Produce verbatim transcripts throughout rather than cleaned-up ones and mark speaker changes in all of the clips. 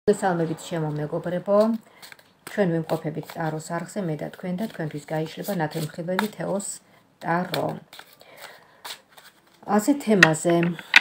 Speaker 1: მოგესალმებით ჩემო მეგობრებო, ჩვენ ვიმყოფებით ტაროს არხზე, მე და თქვენ და თქვენთვის გაიშლება ნათელმხილველი თეოს ტარო. ასე თემაზე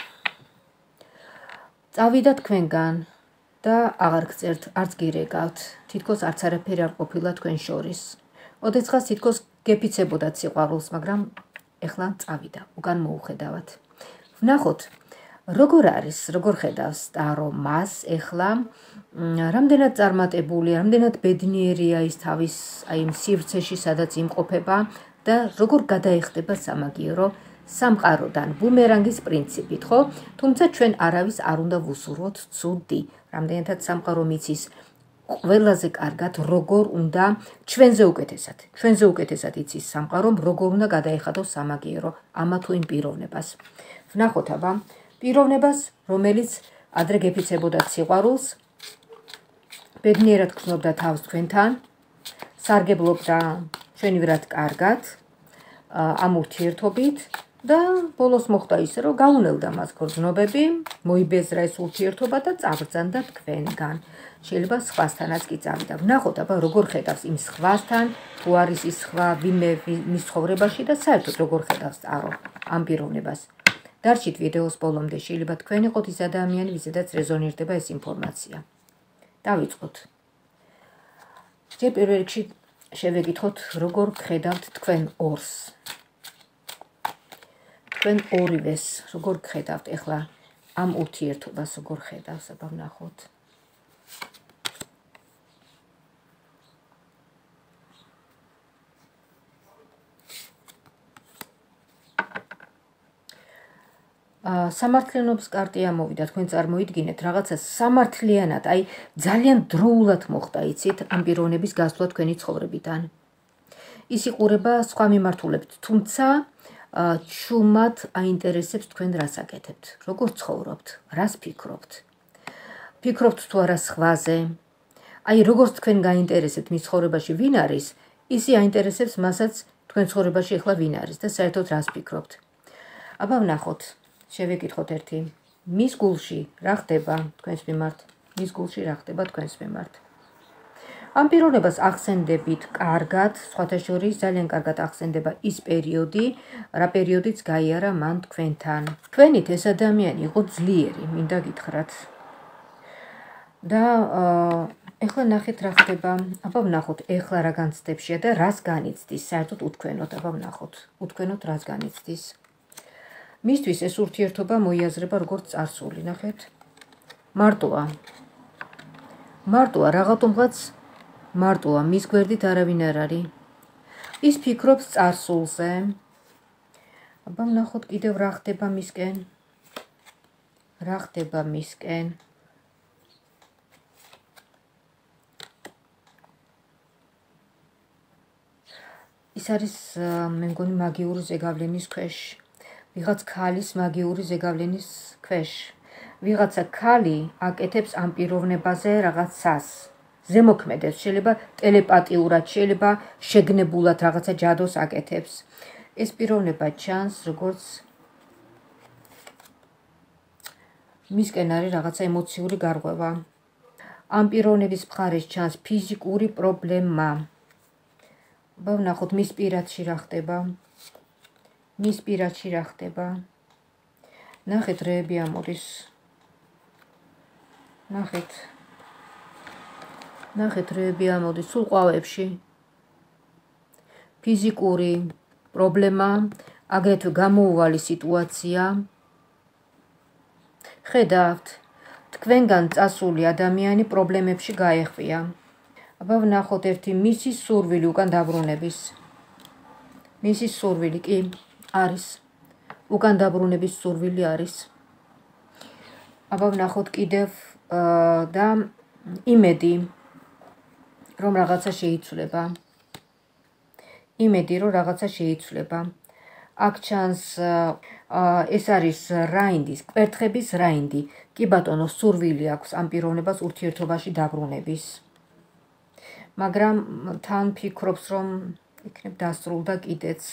Speaker 1: წავიდა თქვენგან და აღარ გწერთ, არც გირეკავთ, თითქოს არც არაფერი არ ყოფილა თქვენ შორის. ოდესღაც თითქოს გეფიცებოდათ სიყვარულს, მაგრამ ეხლა წავიდა, უკან მოუხედავად. ვნახოთ როგორ არის, როგორ ხედავს ტარო მას ეხლა, რამდენად წარმატებული, რამდენად ბედნიერია ის თავის აი იმ სივრცეში, სადაც იმყოფება და როგორ გადაეხდება სამაგიერო სამყაროდან, ბუმერანგის პრინციპით, ხო? თუმცა ჩვენ არავის არ უნდა ვუსურვოთ ცუდი, რამდენადაც სამყარო მიცის ყველაზე კარგად, როგორ უნდა ჩვენზე უკეთესად, ჩვენზე უკეთესად იცის სამყარომ, როგორ უნდა გადაეხადოს სამაგიერო ამა თუ იმ პიროვნებას. ვნახოთ აბა პიროვნებას, რომელიც ადრე გეფიცებოდათ სიყვარულს, ბედნიერად გრძნობდა თავს თქვენთან, სარგებლობდა ჩვენივრად კარგად ამ ურთიერთობით და ბოლოს მოხდა ისე, რომ გაუნელდა მას გრძნობები, მოიბეზრა ეს ურთიერთობა და წაბრძანდა თქვენგან. შეიძლება სხვასთანაც კი წავიდა. ვნახოთ აბა როგორ ხედავს იმ სხვასთან, თუ არის ის სხვა ვინმე მის ცხოვრებაში და საერთოდ როგორ ხედავს ტარო ამ პიროვნებას. დარჩით ვიდეოს ბოლომდე, შეიძლება თქვენ იყოთ ის ადამიანი, ვიზედაც რეზონირდება ეს ინფორმაცია. დავიწყოთ. ჯერ პირველ რიგში შევეკითხოთ, როგორ ხედავთ თქვენ ორს. თქვენ ორივეს, როგორ ხედავთ ეხლა ამ ურთიერთობას, როგორ ხედავს, აბა ვნახოთ. სამართლიანობის კარტი ამოვიდა, თქვენ წარმოიდგინეთ, რაღაცა სამართლიანად, აი ძალიან დროულად მოხდა, იცით, ამ პიროვნების გასვლა თქვენი ცხოვრებიდან. ის იყურება სხვა მიმართულებით, თუმცა ჩუმად აინტერესებს თქვენ რას აკეთებთ, როგორ ცხოვრობთ, რას ფიქრობთ. ფიქრობთ თუ არა სხვაზე. აი როგორც თქვენ გაინტერესებთ მის ცხოვრებაში ვინ არის, ისე აინტერესებს მასაც თქვენ ცხოვრებაში ეხლა ვინ არის და საერთოდ რას ფიქრობთ. აბა ვნახოთ. შევეკითხოთ ერთი. მის გულში რა ხდება თქვენს მიმართ? მის გულში რა ხდება თქვენს მიმართ? ამ პიროვნებას ახსენდებით კარგად, სხვათა შორის ძალიან კარგად ახსენდება ის პერიოდი, რა პერიოდიც გაიარა მან თქვენთან. თქვენით ეს ადამიანი იყო ძლიერი, მინდა გითხრათ. და ეხლა ნახეთ რა ხდება. აბა ვნახოთ ეხლა რა განცდებშია და რას განიცდის, საერთოდ უთქვენოთ, აბა ვნახოთ. უთქვენოთ რას განიცდის. მისთვის ეს ურთიერთობა მოიაზრება როგორც წარსული, ნახეთ. მარტოა. მარტოა, რაღაცომღაც მარტოა, მის გვერდით არავინ არ არის. ის ფიქრობს წარსულზე. აბა ვნახოთ კიდევ რა ხდება მისკენ. რა ხდება მისკენ. ის არის, მე მგონი, მაგიური ზეგავლენის ქვეშ. ვიღაც ქალის მაგიური ზეგავლენის ქვეშ. ვიღაცა ქალი აკეთებს ამ პიროვნებაზე რაღაცას. ზემოქმედებს, შეიძლება ტელეპათიურად, შეიძლება შეგნებულად რაღაცა ჯადოს აკეთებს. ეს პიროვნება ჩანს, როგორც მისკენ არის რაღაცა ემოციური გარღვევა. ამ პიროვნების მხარეს ჩანს ფიზიკური პრობლემა. აბა ვნახოთ მის პირადში რა ხდება. მის პირადში რა ხდება. ნახეთ რეები ამოდის. ნახეთ. ნახეთ რეები ამოდის სულ ყვავებში. ფიზიკური პრობლემა, აგრეთვე გამოუვალი სიტუაცია. ხედავთ, თქვენგან წასული ადამიანი პრობლემებში გაეხვია. აბა ვნახოთ ერთი მისი სურვილი უკან დაბრუნების. მისი სურვილი კი არის. უკან დაბრუნების სურვილი არის. აბა ვნახოთ კიდევ და იმედი, რომ რაღაცა შეიცვლება. იმედი, რომ რაღაცა შეიცვლება. აქ ჩანს ეს არის რაინდის, კვერთხების რაინდი. კი ბატონო, სურვილი აქვს ამ პიროვნებას ურთიერთობაში დაბრუნების. მაგრამ თან ფიქრობს, რომ იქნებ დასრულდა კიდეც.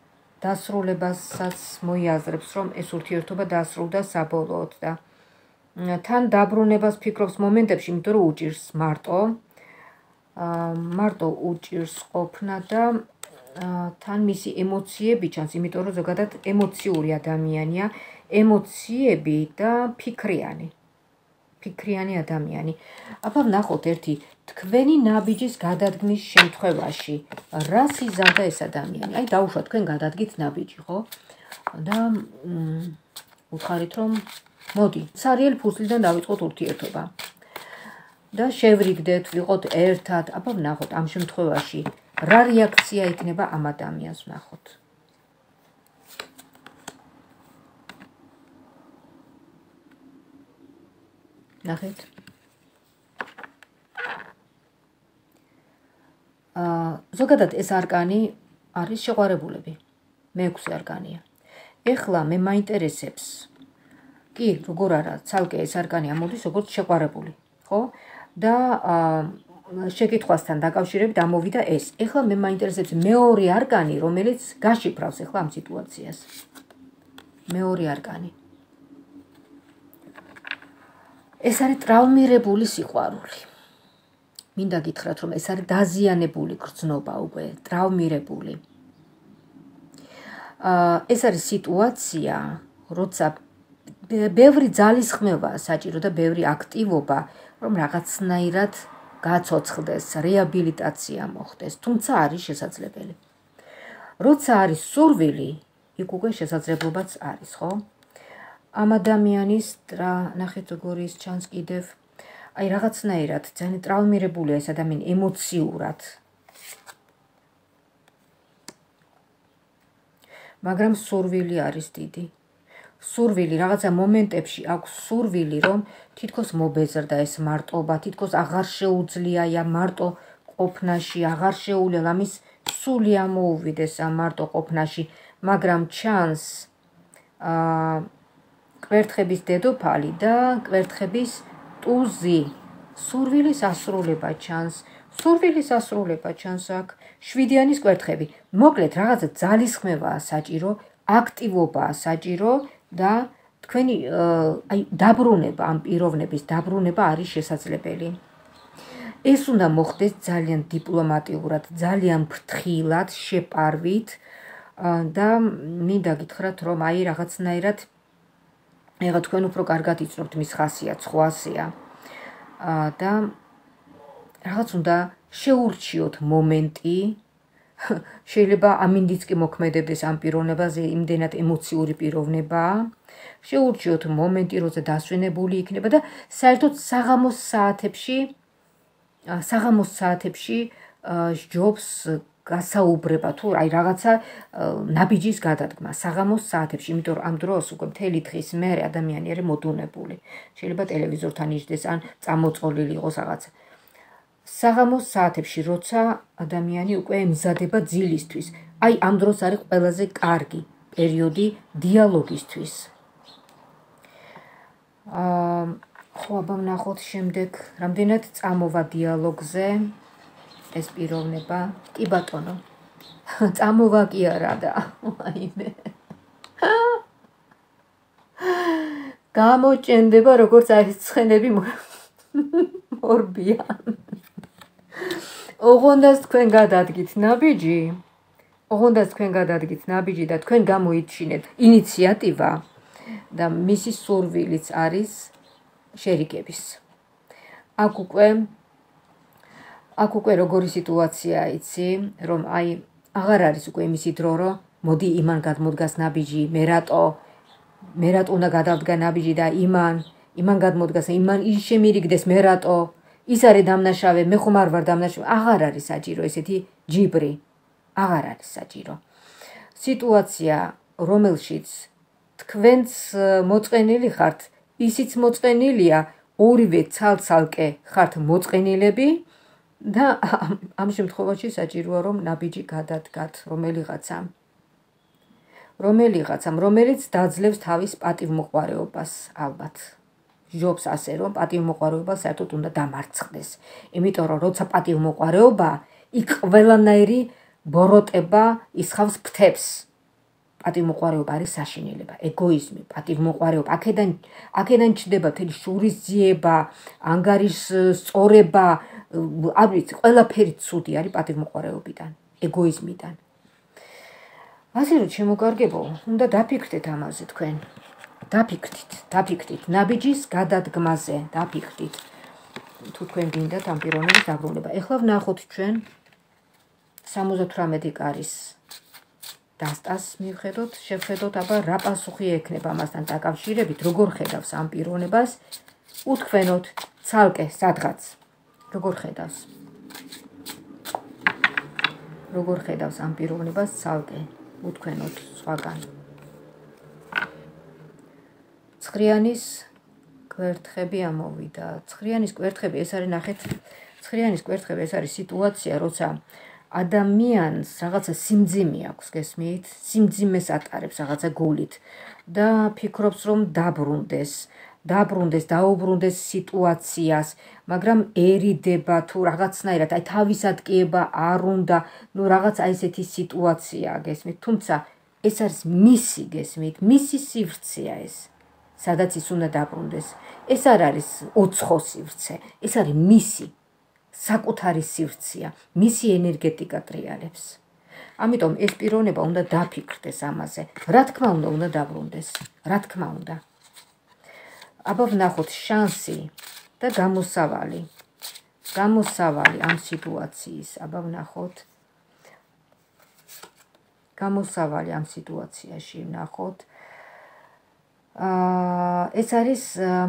Speaker 1: დასრულებასაც მოიაზრებს, რომ ეს ურთიერთობა დასრულდა საბოლოოდ და თან დაბრუნებას ფიქრობს მომენტებში, იმიტომ რომ უჭირს მარტო. მარტო უჭირს ყოფნა და თან მისი ემოციები ჩანს, იმიტომ რომ ზოგადად ემოციური ადამიანია, ემოციები და ფიქრიანი. ფიქრიანი ადამიანი. აბა ვნახოთ ერთი თქვენი ნაბიჯის გადადგმის შემთხვევაში რას იზამდა ეს ადამიანი? აი დაუშვა თქვენ გადადგით ნაბიჯი, ხო? და უთხარით რომ მოდი, სარიელ ფურცლიდან დავიწყოთ ურთიერთობა. და შევრიგდეთ, ვიყოთ ერთად. აბა ვნახოთ ამ შემთხვევაში რა რეაქცია იქნება ამ ადამიანს, ვნახოთ. ნახეთ. ზოგადად ეს არკანი არის შეყვარებულები. მეექვსე არკანია. ეხლა მე მაინტერესებს. კი, როგორ არა, ცალკე ეს არკანი ამოდის როგორც შეყვარებული, ხო? და შეკითხვასთან დაკავშირებით ამოვიდა ეს. ეხლა მე მაინტერესებს მეორე არკანი, რომელიც გაშიფრავს ეხლა ამ სიტუაციას. მეორე არკანი. ეს არის ტრავმირებული სიყვარული. მინდა გითხრათ, რომ ეს არის დაზიანებული გრძნობა უკვე, ტრავმირებული. ეს არის სიტუაცია, როცა ბევრი ძალისხმევაა საჭირო და ბევრი აქტივობა, რომ რაღაცნაირად გაცოცხლდეს, რეაბილიტაცია მოხდეს, თუმცა არის შესაძლებელი. როცა არის სურვილი, იქ უკვე შესაძლებლობაც არის, ხო? ამ ადამიანის ნახეთ როგორი ის ჩანს კიდევ, აი რაღაცნაირად ძალიან ტრავმირებულია ეს ადამიანი ემოციურად. მაგრამ სურვილი არის დიდი. სურვილი რაღაცა მომენტებში აქვს სურვილი, რომ თითქოს მობეზრდა ეს მარტობა, თითქოს აღარ შეუძლია ია მარტო ყოფნაში, აღარ შეუძლია ამის სული ამოუვიდეს ამ მარტო ყოფნაში, მაგრამ ჩანს აა კვერთხების დედოფალი და კვერთხების ტუზი. სურვილის ასრულება ჩანს. სურვილის ასრულება ჩანს აქ. შვიდიანის კვერთხები. მოკლედ რაღაცა ძალისხმევაა საჭირო, აქტივობაა საჭირო და თქვენი აი დაბრუნება, ამ პიროვნების დაბრუნება არის შესაძლებელი. ეს უნდა მოხდეს ძალიან დიპლომატიურად, ძალიან ფრთხილად, შეპარვით და მინდა გითხრათ, რომ აი რაღაცნაირად ეხლა თქვენ უფრო კარგად იცნობთ მის ხასიათს, ხო ასეა. და რაღაც უნდა შეურჩიოთ მომენტი, შეიძლება ამინდიც კი მოქმედებდეს ამ პიროვნებაზე, იმდენად ემოციური პიროვნებაა. შეურჩიოთ მომენტი, როცა დასვენებული იქნება და საერთოდ საღამოს საათებში, საღამოს საათებში ჯობს გასაუბრება თუ აი რაღაცა ნაბიჯის გადადგმა საღამოს საათებში, იმიტომ რომ ამ დროს უკვე მთელი დღის მერე ადამიანი არის მოდუნებული. შეიძლება ტელევიზორთან იჯდეს ან წამოწყოლილი იყოს რაღაცა. საღამოს საათებში, როცა ადამიანი უკვე ემზადება ძილისთვის, აი ამ დროს არის ყველაზე კარგი პერიოდი დიალოგისთვის. აა ხო, აბა ვნახოთ შემდეგ, რამდენად წამოვა დიალოგზე ეს პიროვნება. კი ბატონო. წამოვა კი არა და აიმე. გამოჭენდება როგორც აი ცხენები მორბიან. ოღონდაც თქვენ გადადგით ნაბიჯი, ოღონდაც თქვენ გადადგით ნაბიჯი და თქვენ გამოიჩინეთ ინიციატივა და მისი სურვილიც არის შერიგების. აქ უკვე აქ უკვე როგორი სიტუაციაა, იცი, რომ აი აღარ არის უკვე იმისი დრო, რომ მოდი იმან გადმოდგას ნაბიჯი, მე რატო, მე რატო უნდა გადავდგა ნაბიჯი და იმან, იმან გადმოდგას, იმან ის შემირიგდეს, მე რატო, ის არის დამნაშავე, მე ხომ არ ვარ დამნაშავე, აღარ არის საჭირო ესეთი ჯიბრი, აღარ არის საჭირო. სიტუაცია, რომელშიც თქვენც მოწყენილი ხართ, ისიც მოწყენილია, ორივე ცალ-ცალკე ხართ მოწყენილები და ამ შემთხვევაში საჭიროა რომ ნაბიჯი გადადგათ რომელიღაცამ. რომელიღაცამ, რომელიც დაძლევს თავის პატივმოყვარეობას ალბათ. ჯობს ასე რომ პატივმოყვარეობა საერთოდ უნდა დამარცხდეს. იმიტომ რომ როცა პატივმოყვარეობა, იქ ყველანაირი ბოროტება ისხავს ფრთებს. პატივმოყვარეობა არის საშინელება, ეგოიზმი, პატივმოყვარეობა. აქედან აქედან ჩდება თელი შურისძიება, ანგარის სწორება, არ ვიცი, ყველაფერი ცუდი არის პატივმოყვარეობიდან, ეგოიზმიდან. ასე რომ შემოგარგებო, უნდა დაფიქრდეთ ამაზე თქვენ. დაფიქრდით, დაფიქრდით, ნაბიჯის გადადგმაზე, დაფიქრდით. თუ თქვენ გინდათ ამ პიროვნების დაბრუნება. ეხლა ვნახოთ ჩვენ სამოცდათვრამეტი კარის დასტას მივხედოთ, შევხედოთ, აბა რა პასუხი ექნება ამასთან დაკავშირებით, როგორ ხედავს ამ პიროვნებას, უთქვენოთ ცალკე სადღაც. როგორ ხედავს? როგორ ხედავს ამ პიროვნებას ცალკე, უთქვენოთ სხვაგან. ცხრიანის კვერთხები ამოვიდა. ცხრიანის კვერთხები, ეს არის ნახეთ, ცხრიანის კვერთხები, ეს არის სიტუაცია, როცა ადამიანს რაღაცა სიმძიმე აქვს, გესმით? სიმძიმეს ატარებს რაღაცა გულით და ფიქრობს, რომ დაბრუნდეს, დაბრუნდეს, დაუბრუნდეს სიტუაციას, მაგრამ ერიდება თუ რაღაცნაირად, აი თავის ატკიება არ უნდა, ნუ რაღაც აი ესეთი სიტუაციაა, გესმით? თუმცა ეს არის მისი, გესმით? მისი სივრცეა ეს, სადაც ის უნდა დაბრუნდეს. ეს არ არის ოცხო სივრცე, ეს არის მისი საკუთარი სივრცეა, მისი ენერგეტიკა ტრიალებს. ამიტომ ეს პიროვნება უნდა დაფიქრდეს ამაზე. რა თქმა უნდა, უნდა დაბრუნდეს. რა თქმა უნდა. აბა ვნახოთ შანსი და გამოსავალი. გამოსავალი ამ სიტუაციის, აბა ვნახოთ. გამოსავალი ამ სიტუაციაში ვნახოთ. აა ეს არის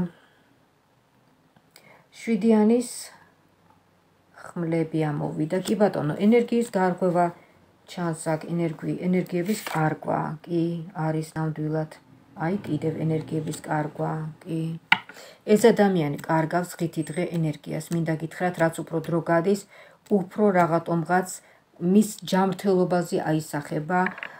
Speaker 1: შვიდიანის ხმლები ამოვიდა. კი ბატონო, ენერგიის გარღვევა ჩანს აქ, ენერგიების კარგვა, კი არის ნამდვილად. აი კიდევ ენერგიების კარგვა, კი. ეს ადამიანი კარგავს ღითი დღე ენერგიას. მინდა გითხრათ, რაც უფრო დრო გადის, უფრო რაღაცომღაც მის ჯანმრთელობაზე აისახება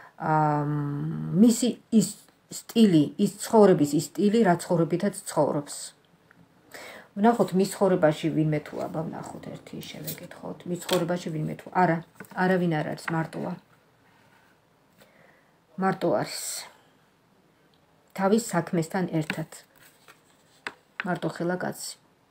Speaker 1: მისი ის სტილი, ის ცხოვრების ის სტილი, რა ცხოვრებითაც ცხოვრობს. ვნახოთ მის ცხოვრებაში ვინმე თუ აბა ვნახოთ ერთი შევეკითხოთ. მის ცხოვრებაში ვინმე თუ არა, არავინ არ არის, მარტოა. მარტო არის. თავის საქმესთან ერთად. მარტო ხელა კაცი.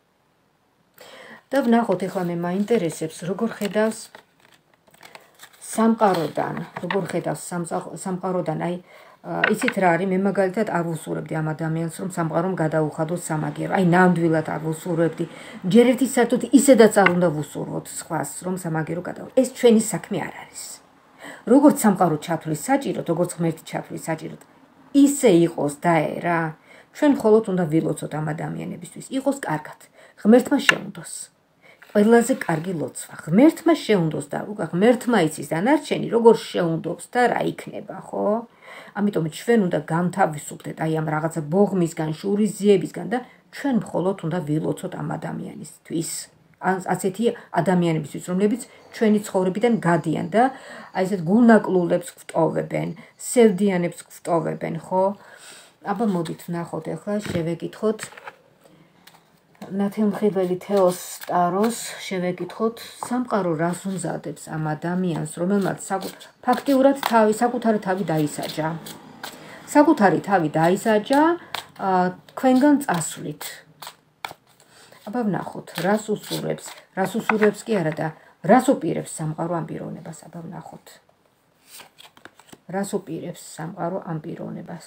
Speaker 1: და ვნახოთ ეხლა მე მაინტერესებს, როგორ ხედავს სამყაროდან, როგორ ხედავს სამყაროდან, აი იცით რა არის, მე მაგალითად არ ვუსურვებდი ამ ადამიანს, რომ სამყარომ გადაუხადოს სამაგერო. აი ნამდვილად არ ვუსურვებდი. ჯერ ერთი საერთოდ ისედაც არ უნდა ვუსურვოთ სხვას, რომ სამაგერო გადაუხადოს. ეს ჩვენი საქმე არ არის. როგორც სამყარო ჩათვლის საჭიროდ, როგორც ღმერთი ჩათვლის საჭიროდ, ისე იყოს დაერა. ჩვენ მხოლოდ უნდა ვილოცოთ ამ ადამიანებისთვის. იყოს კარგად. ღმერთმა შეუნდოს. ყველაზე კარგი ლოცვა. ღმერთმა შეუნდოს და უკა ღმერთმა იცის დანარჩენი, როგორ შეუნდობს და რა იქნება, ხო? ამიტომ ჩვენ უნდა განთავისუფლდეთ აი ამ რაღაცა ბოღმისგან, შურისძიებისგან და ჩვენ მხოლოდ უნდა ვილოცოთ ამ ადამიანისთვის. ასეთი ადამიანებისთვის, რომლებიც ჩვენი ცხოვრებიდან გადიან და აი ესეთ გულნაკლულებს გვტოვებენ, სევდიანებს გვტოვებენ, ხო? აბა მოდით ვნახოთ ახლა, შევეკითხოთ ნათელმხილველი თეოს ტაროს, შევეკითხოთ სამყარო რას უმზადებს ამ ადამიანს, რომელმაც ფაქტიურად თავი, საკუთარი თავი დაისაჯა. საკუთარი თავი დაისაჯა თქვენგან წასვლით. აბა ვნახოთ, რას უსურვებს, რას უსურვებს კი არა და რას უპირებს სამყარო ამ პიროვნებას, აბა ვნახოთ. რას უპირებს სამყარო ამ პიროვნებას.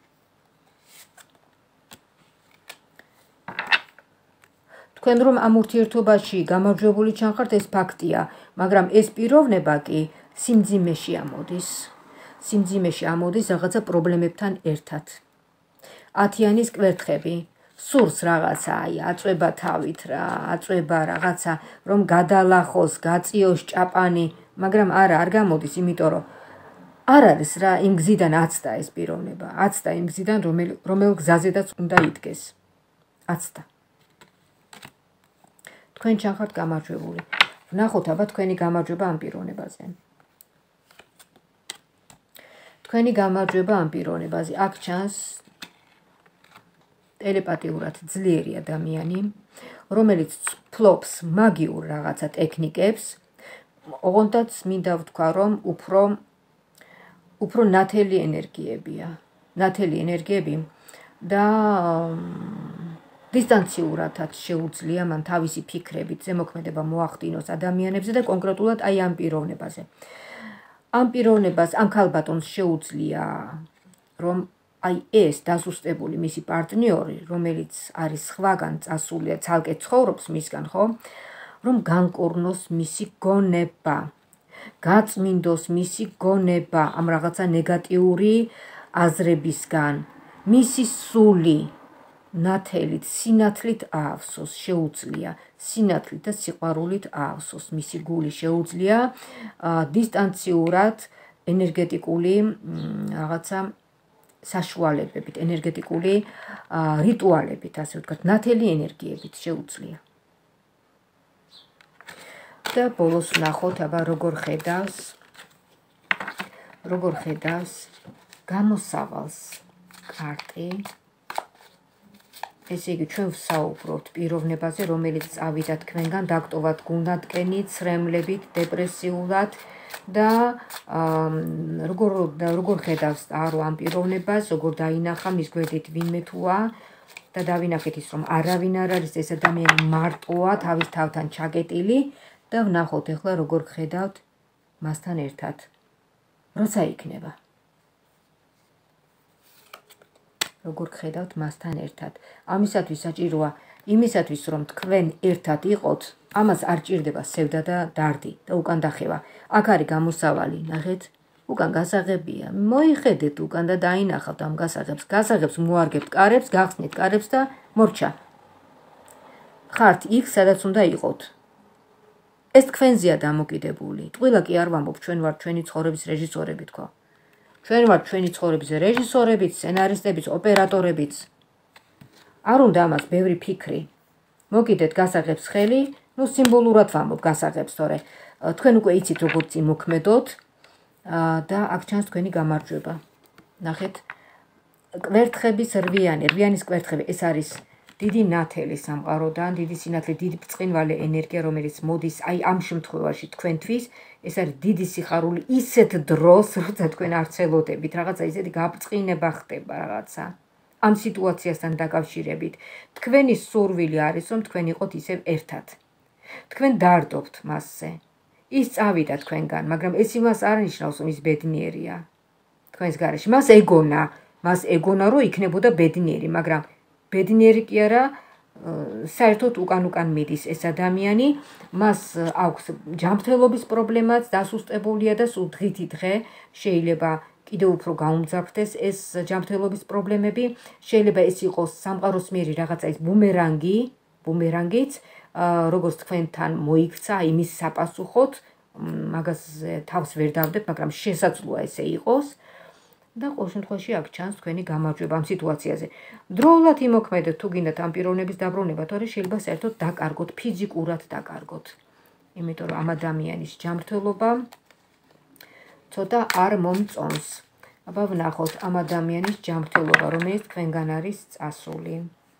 Speaker 1: თქვენ რომ ამ ურთიერთობაში გამარჯვებული ჩანხართ, ეს ფაქტია, მაგრამ ეს პიროვნება კი სიმძიმეში ამოდის. სიმძიმეში ამოდის რაღაცა პრობლემებთან ერთად. ათიანის კვერთხები, სურს რაღაცა, აი, აწვება თავით რა, აწვება რაღაცა, რომ გადალახოს, გაწიოს ჭაპანი, მაგრამ არა, არ გამოდის, იმიტომ რომ არ არის რა, იმ გზიდან აცდა ეს პიროვნება, აცდა იმ გზიდან, რომელ გზაზედაც უნდა იდგეს. აცდა. თქვენ ჩახართ გამარჯვებული. ვნახოთ აბა თქვენი გამარჯვება ამ პიროვნებაზე. თქვენი გამარჯვება ამ პიროვნებაზე. აქ ჩანს ტელეპათიურად ძლიერი ადამიანი, რომელიც ფლობს მაგიურ რაღაცა ტექნიკებს, ოღონდაც მინდა ვთქვა, რომ უფრო უფრო ნათელი ენერგიებია. ნათელი ენერგიები და დისტანციურადაც შეუძლია მან თავისი ფიქრებით ზემოქმედება მოახდინოს ადამიანებზე და კონკრეტულად აი ამ პიროვნებაზე. ამ პიროვნებას, ამ ქალბატონს შეუძლია რომ აი ეს დასუსტებული მისი პარტნიორი, რომელიც არის სხვაგან წასული, ცალკე ცხოვრობს მისგან, ხო? რომ განკურნოს მისი გონება, გაწმინდოს მისი გონება ამ რაღაცა ნეგატიური აზრებისგან, მისი სული ნათელით, სინათლით აავსოს, შეუძლია სინათლით და სიყვარულით აავსოს მისი გული, შეუძლია დისტანციურად ენერგეტიკული რაღაცა საშუალებებით, ენერგეტიკული რიტუალებით, ასე ვთქვათ, ნათელი ენერგიებით შეუძლია. და ბოლოს ვნახოთ, აბა როგორ ხედავს, როგორ ხედავს გამოსავალს კარტი. ესე იგი, ჩვენ ვსაუბრობთ პიროვნებაზე, რომელიც წავიდა თქვენგან, დაგტოვათ გულნათკენი, ცრემლებით, დეპრესიულად და როგორ როგორ ხედავს არო ამ პიროვნებას, როგორ დაინახა მის გვერდით ვინმე თუა და დავინახეთ ის, რომ არავინ არ არის, ეს ადამიანი მარტოა, თავის თავთან ჩაკეტილი და ვნახოთ ახლა როგორ ხედავთ მასთან ერთად. როცა იქნება. როგორ ხედავთ მასთან ერთად. ამისათვის საჭიროა იმისათვის, რომ თქვენ ერთად იყოთ, ამას არ ჭირდება სევდა და დარდი და უკან დახევა. აქ არის გამოსავალი, ნახეთ, უკან გასაღებია. მოიხედეთ უკან და დაინახავთ ამ გასაღებს. გასაღებს მოარგებთ კარებს, გახსნით კარებს და მორჩა. ხართ იქ, სადაც უნდა იყოთ. ეს თქვენზეა დამოკიდებული. ტყუილა კი არ ვამბობ, ჩვენ ვართ ჩვენი ცხოვრების რეჟისორები თქო. ჩვენ ვართ ჩვენი ცხოვრების რეჟისორებიც, სცენარისტებიც, ოპერატორებიც. არ უნდა ამას ბევრი ფიქრი. მოგიდეთ გასაღებს ხელი, ნუ სიმბოლურად ვამბობ გასაღებს, თორე თქვენ უკვე იცით როგორც იმოქმედოთ და აქ ჩანს თქვენი გამარჯვება. ნახეთ, კვერთხების რვიანი, რვიანის კვერთხები, ეს არის დიდი ნათელი სამყაროდან, დიდი სინათლე, დიდი ბრწყინვალე ენერგია, რომელიც მოდის აი ამ შემთხვევაში თქვენთვის, ეს არის დიდი სიხარული ისეთ დროს, როცა თქვენ არ ცელოდებით, რაღაცა ისეთი გაბრწყინება ხდება რაღაცა. ამ სიტუაციასთან დაკავშირებით, თქვენი სურვილი არის, რომ თქვენ იყოთ ისევ ერთად. თქვენ დარდობთ მასზე. ის წავიდა თქვენგან, მაგრამ ეს იმას არ ნიშნავს, რომ ის ბედნიერია. თქვენს გარეშე. მას ეგონა, მას ეგონა, რომ იქნებოდა ბედნიერი, მაგრამ ბედნიერი კი არა, საერთოდ უკან-უკან მიდის ეს ადამიანი, მას აქვს ჯანმრთელობის პრობლემაც, დასუსტებულია და სულ დღითი დღე შეიძლება კიდევ უფრო გაუმძაფრდეს ეს ჯანმრთელობის პრობლემები, შეიძლება ეს იყოს სამყაროს მიერი რაღაცა ის ბუმერანგი, ბუმერანგიც, როგორც თქვენთან მოიქცა იმის საპასუხოდ, მაგას თავს ვერ დავდებ, მაგრამ შესაძლოა ესე იყოს. და ყოველ შემთხვევაში აქ ჩანს თქვენი გამარჯვება ამ სიტუაციაზე. დროულად იმოქმედეთ თუ გინდათ ამ პიროვნების დაბრუნება, თორე შეიძლება საერთოდ დაკარგოთ, ფიზიკურად დაკარგოთ. იმიტომ რომ ამ ადამიანის ჯანმრთელობა ცოტა არ მომწონს. აბა ვნახოთ ამ ადამიანის ჯანმრთელობა, რომელიც თქვენგან არის წასული.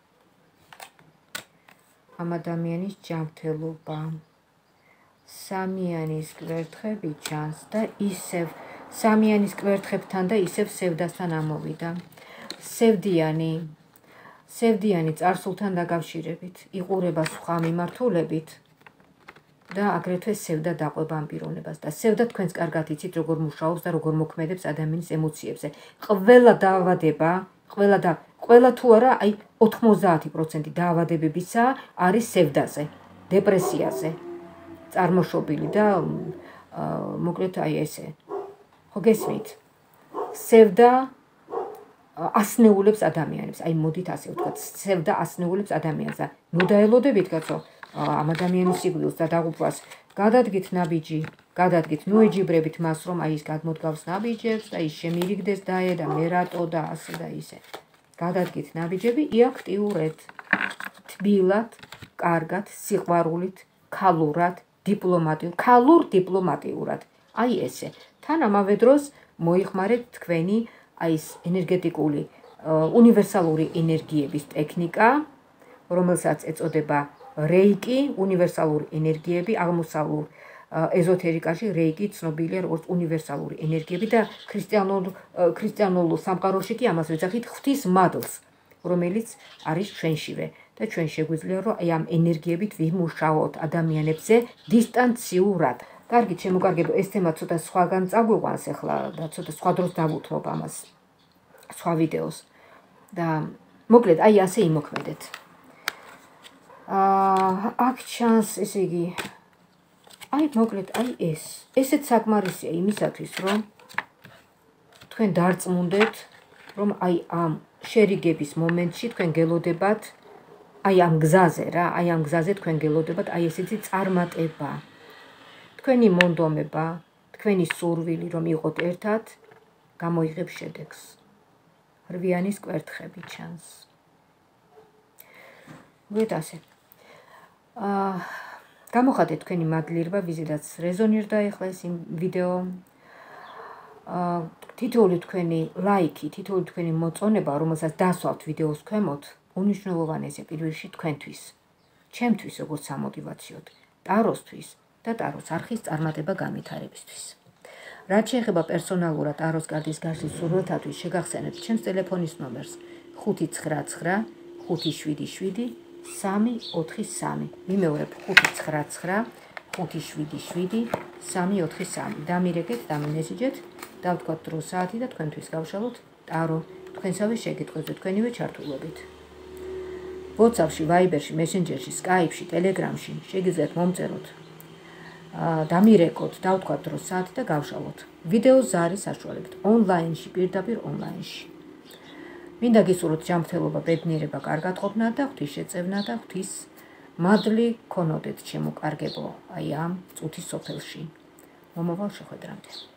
Speaker 1: ამ ადამიანის ჯანმრთელობა. სამიანის კვერთხები ჩანს და ისევ სამიანის კვერთხებთან და ისევ სევდასთან ამოვიდა. სევდიანი, სევდიანი წარსულთან დაკავშირებით, იყურება სხვა მიმართულებით და აგრეთვე სევდა დაყვება ამ პიროვნებას და სევდა თქვენს კარგად იცით როგორ მუშაობს და როგორ მოქმედებს ადამიანის ემოციებზე. ყველა დაავადება, ყველა და ყველა თუ არა, აი ოთხმოცდაათი პროცენტი დაავადებებისა არის სევდაზე, დეპრესიაზე. წარმოშობილი და მოკლედ აი ესე. ხო გესმით? სევდა ასნეულებს ადამიანებს, აი მოდით ასე ვთქვათ, სევდა ასნეულებს ადამიანს და ნუ დაელოდებით კაცო, ამ ადამიანის სიკვდილს და დაღუპვას, გადადგით ნაბიჯი, გადადგით, ნუ ეჯიბრებით მას, რომ აი ის გადმოდგავს ნაბიჯებს და ის შემირიგდეს დაე და მე რატო და ასე და ისე. გადადგით ნაბიჯები, იაქტიურეთ, თბილად, კარგად, სიყვარულით, ქალურად, დიპლომატიურად, ქალურ დიპლომატიურად. აი ესე. თან ამავე დროს მოიხმარეთ თქვენი აი ეს ენერგეტიკული უნივერსალური ენერგიების ტექნიკა, რომელსაც ეწოდება რეიკი, უნივერსალური ენერგიები, აღმოსავლურ ეზოთერიკაში რეიკი ცნობილია როგორც უნივერსალური ენერგიები და ქრისტიანულ ქრისტიანულ სამყაროში კი ამას ვეძახით ღვთის მადლს, რომელიც არის ჩვენშივე და ჩვენ შეგვიძლია რომ აი ამ ენერგიებით ვიმუშაოთ ადამიანებზე დისტანციურად. კარგი, შემოკარგებო, ეს თემა ცოტა სხვაგან წაგვიყვანს ახლა და ცოტა სხვა დროს დავუთმობ ამას სხვა ვიდეოს და მოკლედ აი ასე იმოქმედეთ. აა აქ ჩანს ესე იგი აი მოკლედ აი ეს ესეც საკმარისია იმისათვის რომ თქვენ დარწმუნდეთ რომ აი ამ შერიგების მომენტში თქვენ გელოდებათ აი ამ გზაზე რა აი ამ გზაზე თქვენ გელოდებათ აი ესეთი წარმატება თქვენი მონდომება თქვენი სურვილი რომ იყოთ ერთად გამოიღებს შედეგს რვიანის კვერთხები ჩანს ვეთ ასე აა გამოხატეთ თქვენი მადლიერება ვიზედაც რეზონირდა ახლა ეს ვიდეო აა თითოეული თქვენი ლაიქი თითოეული თქვენი მოწონება რომელსაც დასვავთ ვიდეოს ქვემოთ უნიშნულოვანესია პირველ რიგში თქვენთვის ჩემთვის როგორც სამოტივაციოდ ტაროსთვის და ტაროს არხის წარმატება განვითარებისთვის რაც შეეხება პერსონალურად ტაროს კარტის გაშლის სურვილთათვის შეგახსენებთ ჩემს ტელეფონის ნომერს ხუთი ცხრა ცხრა ხუთი შვიდი შვიდი სამი ოთხი სამი ვიმეორებ ხუთი ცხრა ცხრა ხუთი შვიდი შვიდი სამი ოთხი სამი დამირეკეთ დამიმესიჯეთ დავთქვათ დრო საათი და თქვენთვის გავშალოთ ტარო თქვენსავე შეკითხვებზე თქვენივე ჩართულობით WhatsApp-ში, Viber-ში, Messenger-ში, Skype-ში, Telegram-ში შეგიძლიათ მომწეროთ დამირეკოთ დავთქვათ დრო საათი და გავშალოთ ვიდეოს ზარის საშუალებით ონლაინში პირდაპირ ონლაინში მინდა გისურვოთ ჯანმრთელობა, ბედნიერება, კარგათყოფნა და ღვთისშეწევნა და ღვთის მადლი გქონოდეთ ჩემო კარგებო, აი ამ წუთის სოფელში. მომავალ შეხვედრამდე.